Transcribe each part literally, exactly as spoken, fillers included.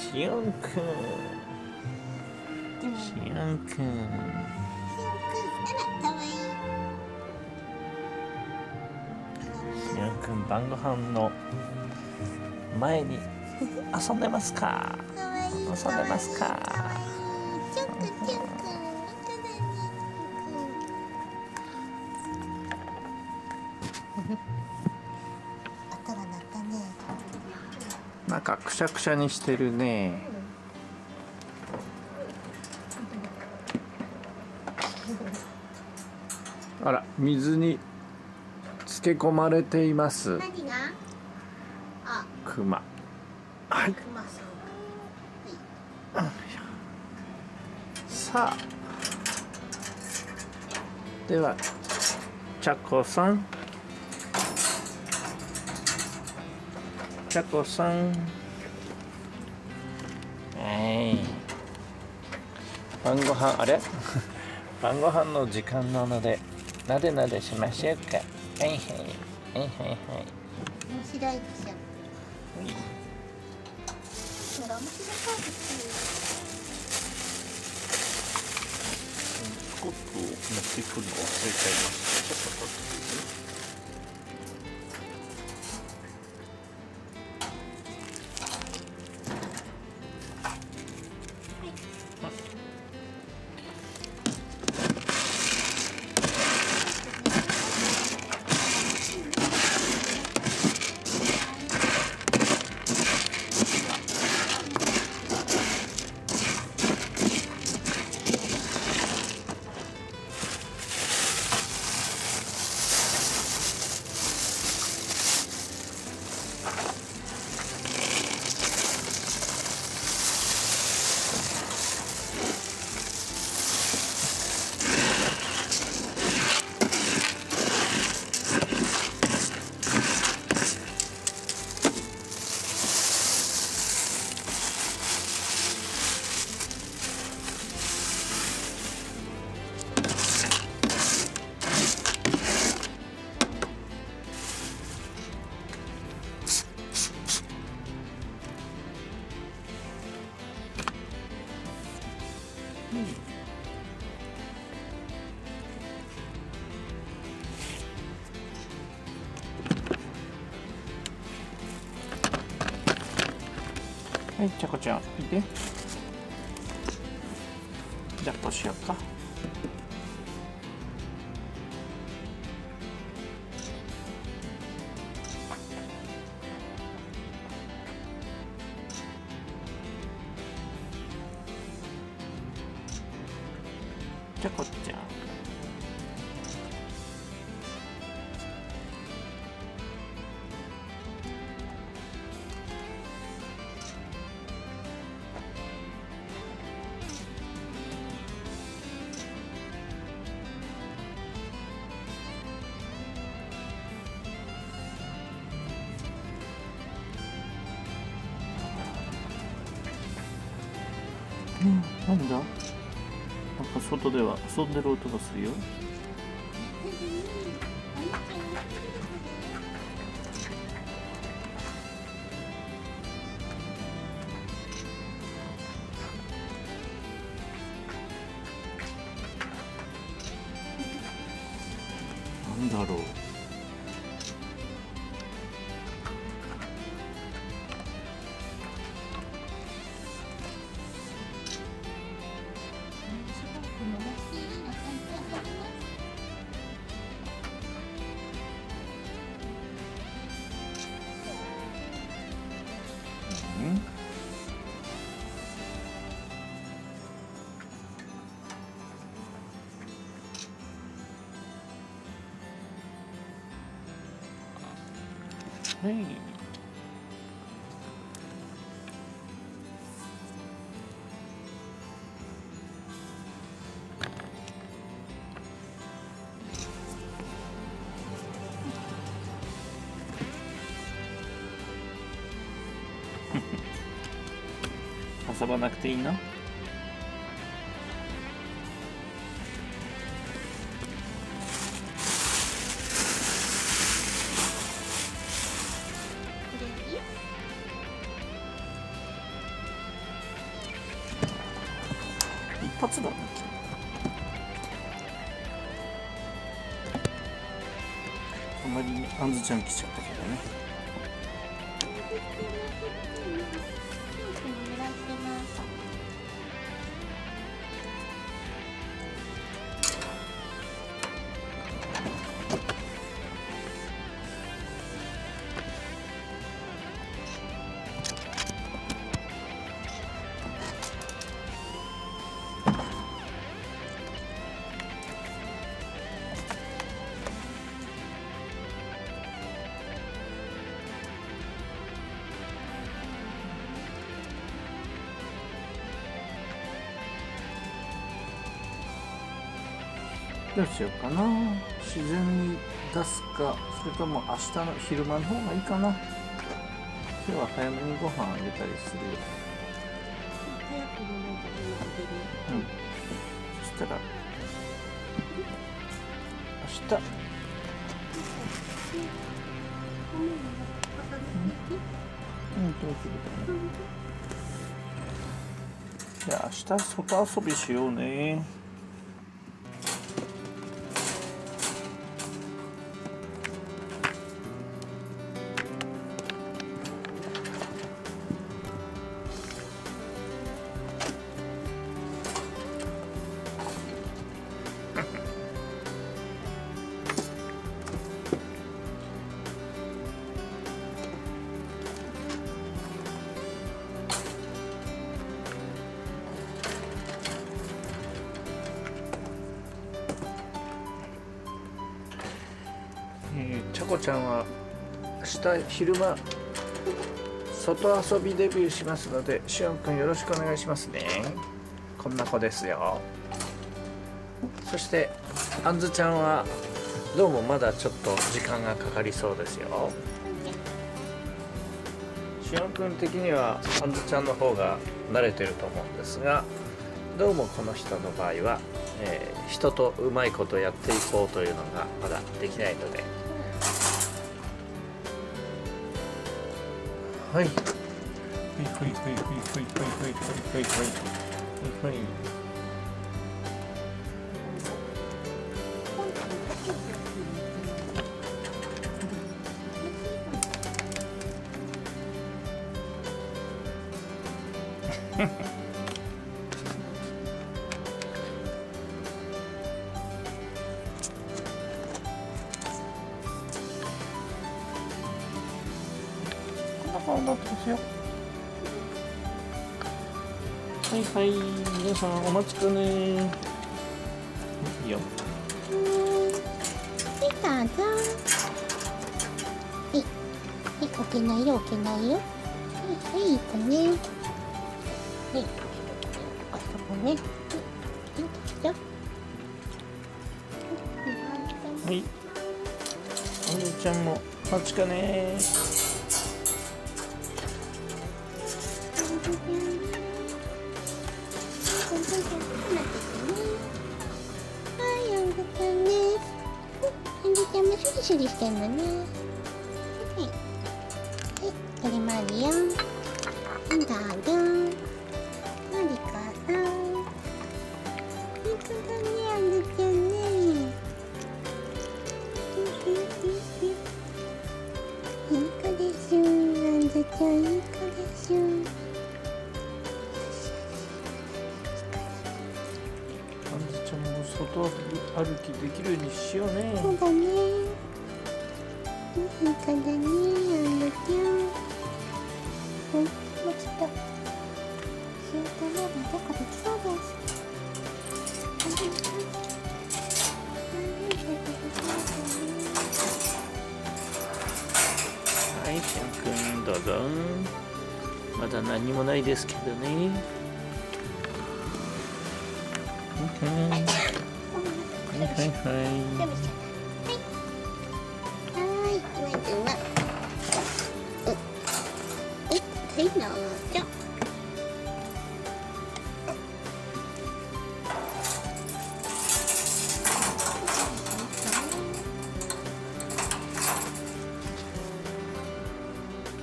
しおんくん、しおんくん、 しおんくん、あら、かわいい。 しおんくん、晩ご飯の前に遊んでますか？ かわいい。 遊んでますか？ かわいい。ちょんくん、ちょんくん、本当だね。音が鳴ったね。 なんかくしゃくしゃにしてるね。あら、水に漬け込まれています。 何が？あ、 クマ。はい。 クマさん。はい。 さあ。では、ちゃこさん。ちゃこさん。はい。晩ご飯、あれ？晩ご飯の時間なので、なでなでしましょうか。はいはい。はいはいはい。 面白いでしょ。ほら、面白そうです。 コップを持ってくるの忘れちゃいました。ちょっと取ってくる。はい、ちゃこちゃん、いて。じゃあ、こうしようか。ちゃこちゃん。うん、なんだ？なんか外では遊んでる音がするよ。なんだろう。うんはい。遊ばなくていいの？ つだね。隣にあんずちゃん来ちゃったけどね。どうしようかな。自然に出すか、それとも明日の昼間の方がいいかな。今日は早めにご飯あげたりするよ。うん。そしたら明日。うん、どうするかな。じゃあ明日外遊びしようね。ちゃこちゃんは明日昼間外遊びデビューしますので、しおんくんよろしくお願いしますね。こんな子ですよ。そしてあんずちゃんはどうもまだちょっと時間がかかりそうですよ。しおんくん的にはあんずちゃんの方が慣れてると思うんですが、どうもこの人の場合は、えー、人とうまいことやっていこうというのがまだできないので。はい。はいはいはいはいはいはいはいはいはいはい。こんな顔になってますよ。はいはい、皆さんお待ちかね。いいよ。 はい、どうぞ。はい、はい、置けないよ、置けないよ。はい、はい、いい子ね。はい、あそこね。はい、どうぞ。 はい。あんずちゃんもお待ちかね。はい、あんずちゃんです。あんずちゃんもシュリシュリしてんのね。はい。はい、これもあるよ。はい、どうぞ。マリカさん。本当だね、あんずちゃんね。いい子でしゅ。あんずちゃん、いい子でしゅ。 あんずちゃんも外歩きできるようにしようね。 そうだね。いい子だね、あんずちゃん。うん、もうちょっと。シュートレーバーどこできそうです。 はい、しゅんくんどうぞ。まだ何もないですけどね。はいはいはいはい。 はい、まずは。う、う、はい、どうぞ。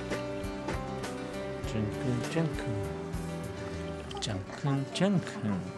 じゃんくんじゃんくんじゃんくんじゃんくん。